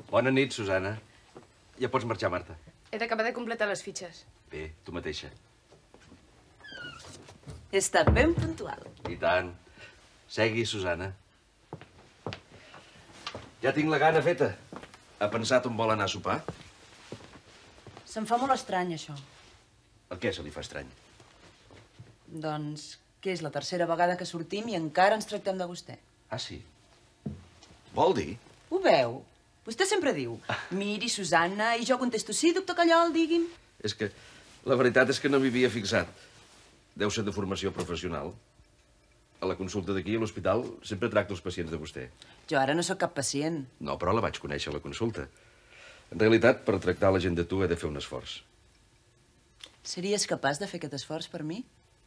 Bona nit, Susana. Ja pots marxar, Marta. He d'acabar de completar les fitxes. Bé, tu mateixa. He estat ben puntual. I tant. Segui, Susana. Ja tinc la gana feta. Ha pensat on vol anar a sopar? Se'm fa molt estrany, això. El què se li fa estrany? Doncs que és la tercera vegada que sortim i encara ens tractem de vostè. Ah, sí? Vol dir? Ho veu? Vostè sempre diu, miri, Susana, i jo contesto, sí, doctor Callol, digui'm. És que la veritat és que no m'hi havia fixat. Deu ser de formació professional. A la consulta d'aquí, a l'hospital, sempre tracto els pacients de vostè. Jo ara no sóc cap pacient. No, però la vaig conèixer a la consulta. En realitat, per tractar la gent de tu he de fer un esforç. Series capaç de fer aquest esforç per mi?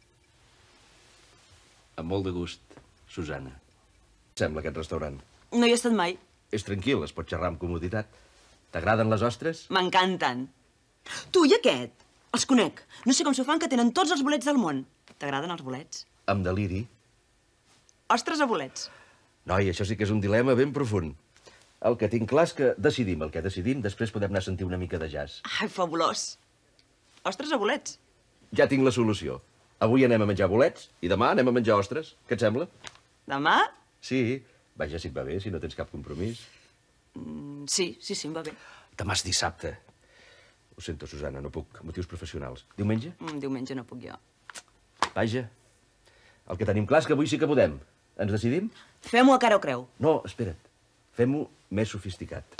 Amb molt de gust, Susana. Sembla aquest restaurant. No hi he estat mai. És tranquil, es pot xerrar amb comoditat. T'agraden les ostres? M'encanten. Tu i aquest? Els conec. No sé com s'ho fan que tenen tots els bolets del món. T'agraden els bolets? Amb deliri. Ostres a bolets. Noi, això sí que és un dilema ben profund. El que tinc clar és que decidim el que decidim, després podem anar a sentir una mica de jazz. Ai, fabulós. Ostres a bolets. Ja tinc la solució. Avui anem a menjar bolets i demà anem a menjar ostres. Què et sembla? Demà? Sí. Vaja, si et va bé, si no tens cap compromís. Sí, em va bé. Demà és dissabte. Ho sento, Susana, no puc. Motius professionals. Diumenge? Diumenge no puc jo. Vaja. El que tenim clar és que avui sí que podem. Ens decidim? Fem-ho a cara o creu. No, espera't. Fem-ho més sofisticat.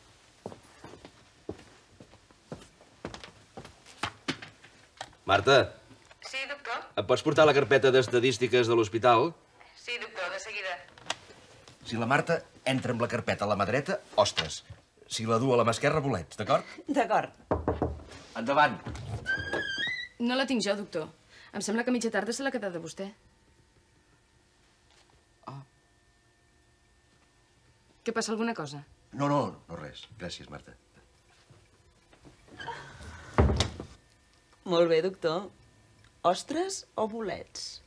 Marta. Sí, doctor? Em pots portar la carpeta d'estadístiques de l'hospital? Sí, doctor, de seguida. Si la Marta entra amb la carpeta a la mà dreta, ostres. Si la du a la mà esquerra, bolets, d'acord? D'acord. Endavant. No la tinc jo, doctor. Em sembla que a mitja tarda se l'ha quedat de vostè. Què passa, alguna cosa? No, no res. Gràcies, Marta. Molt bé, doctor. Ostres o bolets?